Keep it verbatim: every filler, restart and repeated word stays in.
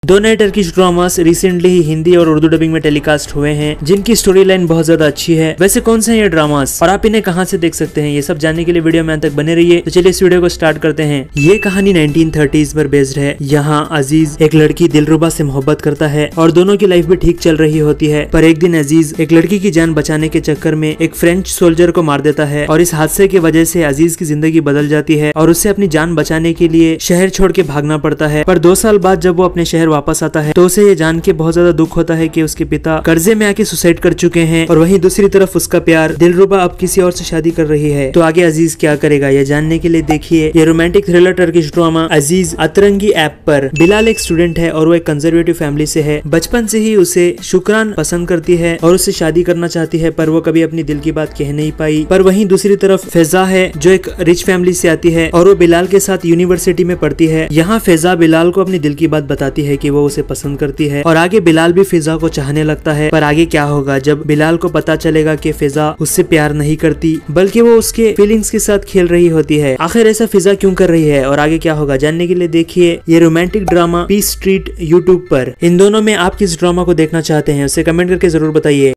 दो नए Turkish dramas recently ही हिंदी और उर्दू डबिंग में टेलीकास्ट हुए हैं, जिनकी स्टोरी लाइन बहुत ज्यादा अच्छी है। वैसे कौन से हैं ये ड्रामास और आप इन्हें कहां से देख सकते हैं, ये सब जानने के लिए वीडियो में अंत तक बने रहिए। तो चलिए इस वीडियो को स्टार्ट करते हैं। ये कहानी नाइनटीन थर्टीज़ पर बेस्ड है। यहाँ अजीज एक लड़की दिलरुबा से मोहब्बत करता है और दोनों की लाइफ भी ठीक चल रही होती है। पर एक दिन अजीज एक लड़की की जान बचाने के चक्कर में एक फ्रेंच सोल्जर को मार देता है और इस हादसे की वजह से अजीज की जिंदगी बदल जाती है और उसे अपनी जान बचाने के लिए शहर छोड़ के भागना पड़ता है। पर दो साल बाद जब वो अपने शहर वापस आता है तो उसे ये जान के बहुत ज्यादा दुख होता है कि उसके पिता कर्जे में आके सुसाइड कर चुके हैं और वहीं दूसरी तरफ उसका प्यार दिलरुबा अब किसी और से शादी कर रही है। तो आगे अजीज क्या करेगा ये जानने के लिए देखिए ये romantic thriller Turkish drama Aziz Atrangi app पर। बिलाल एक स्टूडेंट है और वो एक कंजर्वेटिव फैमिली से है। बचपन से ही उसे शुक्रान पसंद करती है और उससे शादी करना चाहती है, पर वो कभी अपनी दिल की बात कह नहीं पाई। पर वहीं दूसरी तरफ फैजा है जो एक रिच फैमिली से आती है और वो बिलाल के साथ यूनिवर्सिटी में पढ़ती है। यहाँ फैजा बिलाल को अपनी दिल की बात बताती है कि वो उसे पसंद करती है और आगे बिलाल भी फिजा को चाहने लगता है। पर आगे क्या होगा जब बिलाल को पता चलेगा कि फिजा उससे प्यार नहीं करती बल्कि वो उसके फीलिंग्स के साथ खेल रही होती है। आखिर ऐसा फिजा क्यों कर रही है और आगे क्या होगा जानने के लिए देखिए ये romantic drama Peace Street YouTube पर। इन दोनों में आप किस ड्रामा को देखना चाहते हैं उसे कमेंट करके जरूर बताइए।